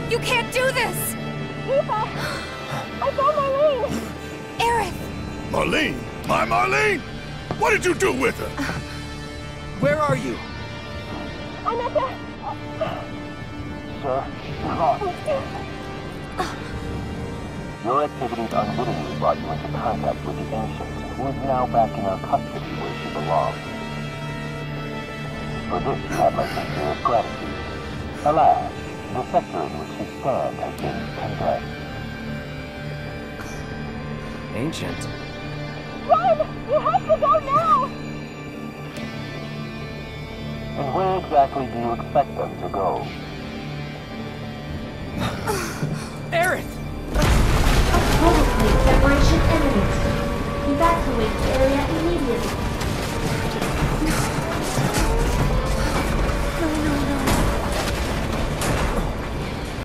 You can't do this! Eva! I found Marlene! Aerith! Marlene? My Marlene? What did you do with her? Where are you? I'm at the... Sir, you're lost. Your activities unwittingly brought you into contact with the Ancient, who is now back in our custody where she belongs. For this you have my sincerest gratitude. Alas, the sector in which you stand has been condemned. Ancient? Run! You have to go now! And where exactly do you expect them to go?